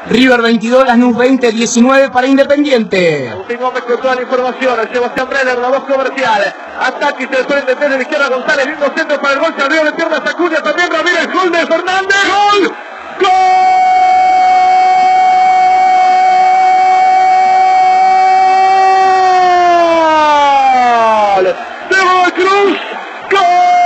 River 22, Lanús 20, 19 para Independiente. Agustín Gómez con toda la información. El Sebastián Brenner, la voz comercial. Ataque y se desprende desde la izquierda González. Lindo centro para el gol. Se abrió de piernas Acuña. También Ramírez. Gol de Fernández. ¡Gol! ¡Gol! ¡De Godoy Cruz! ¡Gol!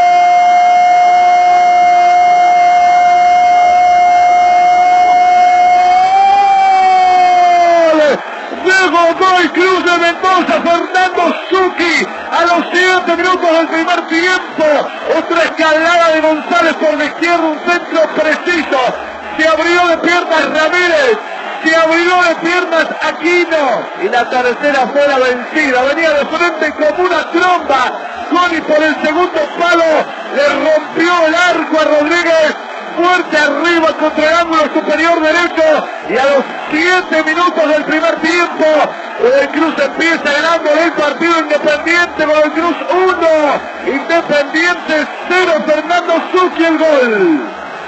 Godoy Cruz de Mendoza, Fernando Zucchi a los 7 minutos del primer tiempo. Otra escalada de González por la izquierda, un centro preciso. Se abrió de piernas Ramírez, se abrió de piernas Aquino y la tercera fue la vencida. Venía de frente como una tromba. Coni por el segundo palo le rompió el arco a Rodríguez. Fuerte arriba contra el ángulo superior derecho y a los 7 minutos del primer tiempo Godoy Cruz empieza ganando el partido. Independiente, Godoy Cruz 1, Independiente 0, Fernando Zucchi el gol.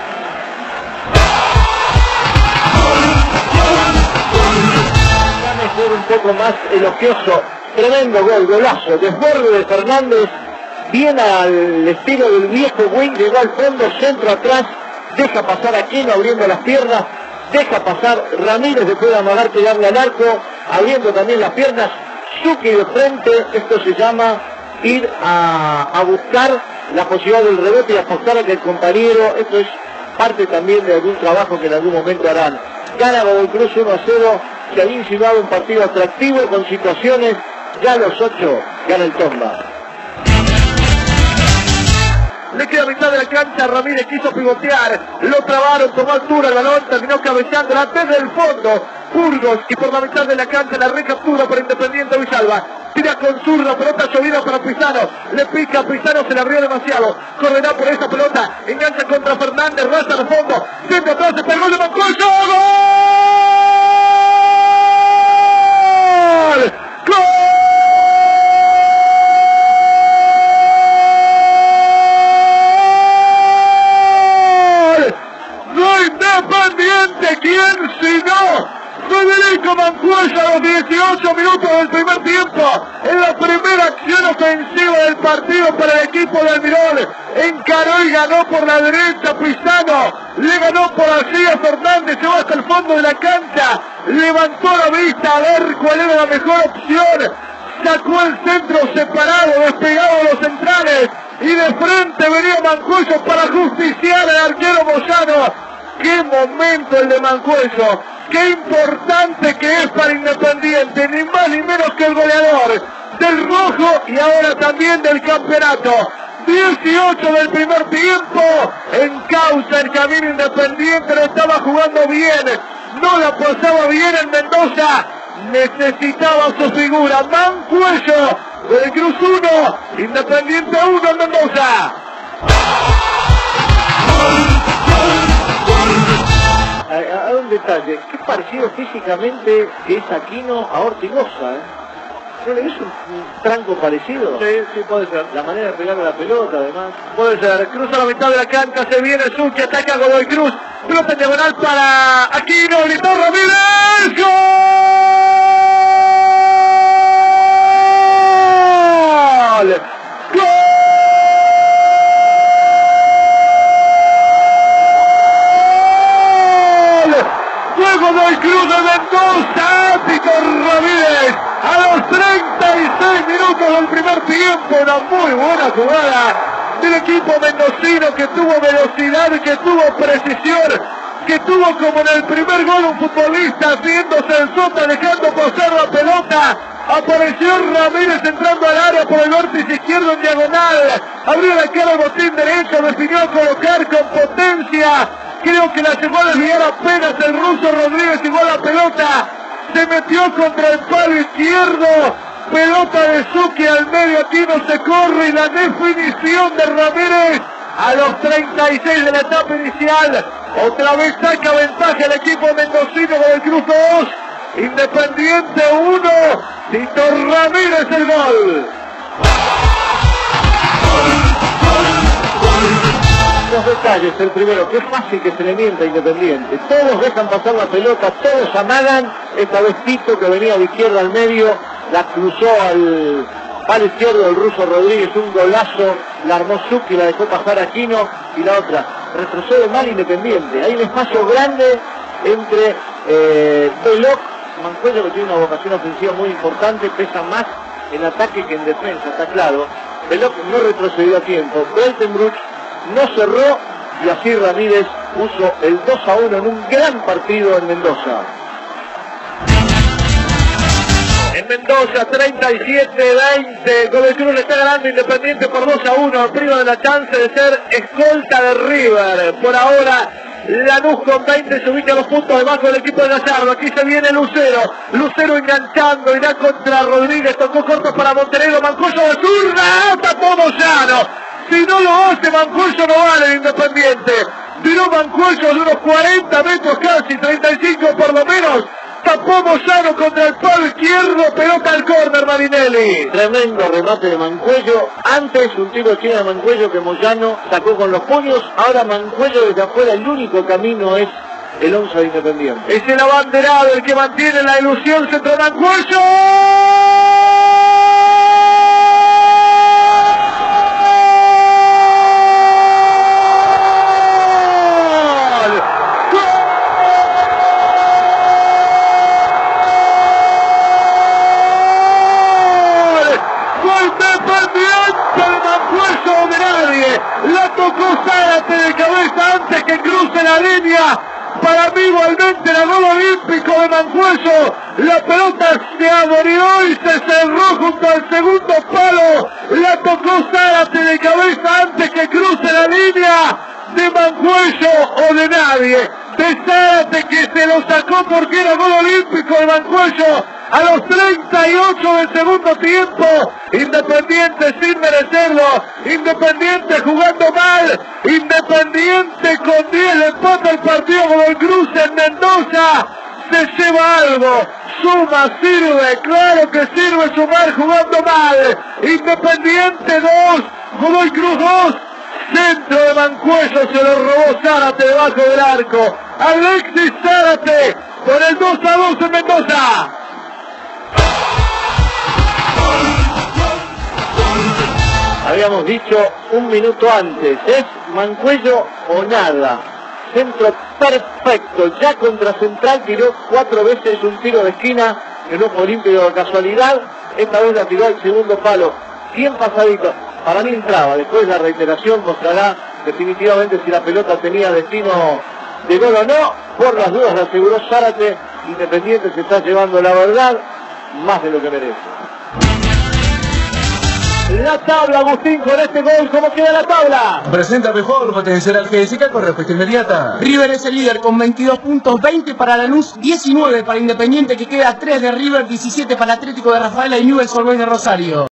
Va a ser un poco más elogioso, tremendo gol, golazo, desborde de Fernández, bien al estilo del viejo wing, llegó al fondo, centro atrás. Deja pasar a Aquino abriendo las piernas, deja pasar Ramírez después de amagar que darle al arco, abriendo también las piernas, Zucchi de frente. Esto se llama ir a buscar la posibilidad del rebote y apostar a que el compañero, esto es parte también de algún trabajo que en algún momento harán. Gana Godoy Cruz 1-0, se había insinuado un partido atractivo con situaciones, ya a los 8 gana el Tomba. Le queda a mitad de la cancha, Ramírez quiso pivotear, lo trabaron, tomó altura el balón, terminó cabeceando desde el fondo, Burgos, y por la mitad de la cancha la recaptura por Independiente Villalba, tira con zurda, pelota llovida para Pizano, le pica a Pizano, se le abrió demasiado, correrá por esa pelota, engancha contra Fernández, raza al fondo, siempre atrás, está el gol de Mancuello, ¡gol! ¡Gol! Independiente, ¿quién si no? Federico Mancuello a los 18 minutos del primer tiempo, en la primera acción ofensiva del partido para el equipo de Almirón, encaró y ganó por la derecha Pizano, le ganó por allí a Fernández, se va hasta el fondo de la cancha, levantó la vista a ver cuál era la mejor opción, sacó el centro separado, despegado de los centrales, y de frente venía Mancuello para justiciar al arquero Moyano. ¡Qué momento el de Mancuello! ¡Qué importante que es para Independiente! Ni más ni menos que el goleador del rojo y ahora también del campeonato. 18 del primer tiempo, encauza el camino Independiente, lo estaba jugando bien, no la pasaba bien en Mendoza, necesitaba su figura. Mancuello, Godoy Cruz 1, Independiente 1 en Mendoza. A un detalle, qué parecido físicamente que es Aquino a Ortigosa, ¿No le ves un tranco parecido? Sí, sí, puede ser. La manera de pegarle la pelota, además. Puede ser. Cruza la mitad de la cancha, se viene Zucchi, ataca a Godoy Cruz. Pelota diagonal para Aquino, gritó Ramírez. ¡Gol! ¡Gol! Godoy Cruz de Mendoza, Víctor Ramírez, a los 36 minutos del primer tiempo, una muy buena jugada del equipo mendocino que tuvo velocidad, que tuvo precisión, que tuvo como en el primer gol un futbolista haciéndose el sota, dejando pasar la pelota. Apareció Ramírez entrando al área por el vértice izquierdo en diagonal, abrió la cara al botín derecho, definió a colocar con potencia. Creo que la llegó a desviar apenas el ruso Rodríguez, igual la pelota, se metió contra el palo izquierdo, pelota de Zucchi al medio, aquí no se corre, y la definición de Ramírez a los 36 de la etapa inicial, otra vez saca ventaja el equipo mendocino con el Cruz 2, Independiente 1, Tito Ramírez el gol. unos detalles. El primero, qué fácil que se le mienta a Independiente. Todos dejan pasar la pelota, todos amagan. Esta vez Tito, que venía de izquierda al medio, la cruzó al palo izquierdo del ruso Rodríguez, un golazo. La armó Zucchi, la dejó pasar a Aquino, y la otra retrocede mal Independiente. Hay un espacio grande entre Veloc, Mancuello, que tiene una vocación ofensiva muy importante, pesa más en ataque que en defensa, está claro. Veloc no retrocedió a tiempo, Beltenbruch no cerró, y así Ramírez puso el 2-1 en un gran partido en Mendoza. En Mendoza, 37-20, Godoy Cruz le está ganando Independiente por 2-1, priva de la chance de ser escolta de River. Por ahora, Lanús con 20 se ubica a los puntos debajo del equipo de Gallardo. Aquí se viene Lucero, Lucero enganchando, irá contra Rodríguez, tocó corto para Montenegro, Mancuello de zurda, tapó Moyano. Si no lo hace Mancuello no vale Independiente. Tiró Mancuello de unos 40 metros casi, 35 por lo menos. Tapó Moyano contra el palo izquierdo, pelota al córner Marinelli. Tremendo remate de Mancuello. Antes un tiro chino de Mancuello que Moyano sacó con los puños. Ahora Mancuello desde afuera, el único camino es el 11 de Independiente. Es el abanderado el que mantiene la ilusión, centro Mancuello. La tocó Zárate de cabeza antes que cruce la línea. Para mí igualmente el gol olímpico de Mancuello. La pelota se abrió y se cerró junto al segundo palo. La tocó Zárate de cabeza antes que cruce la línea. De Mancuello o de nadie. De Zárate, que se lo sacó porque era gol olímpico de Mancuello. A los 38 del segundo tiempo, Independiente sin merecerlo, Independiente jugando mal, Independiente con 10 de empate el partido Godoy Cruz en Mendoza, se lleva algo, suma, sirve, claro que sirve sumar jugando mal, Independiente 2, Godoy Cruz 2, centro de Mancuello, se lo robó Zárate debajo del arco, Alexis Zárate por el 2-2 en Mendoza. Habíamos dicho un minuto antes, es Mancuello o nada. Centro perfecto, ya contra Central tiró 4 veces un tiro de esquina, que no fue olímpico de casualidad, esta vez la tiró al segundo palo, bien pasadito, para mí entraba, después la reiteración mostrará definitivamente si la pelota tenía destino de gol o no, por las dudas la aseguró Zárate, Independiente se está llevando la verdad, más de lo que merece. La tabla, Agustín, con este gol, ¿cómo queda la tabla? Presenta mejor potencial al GSK con respuesta inmediata. River es el líder con 22 puntos, 20 para Lanús, 19 para Independiente, que queda 3 de River, 17 para Atlético de Rafaela y Newell's Old Boys de Rosario.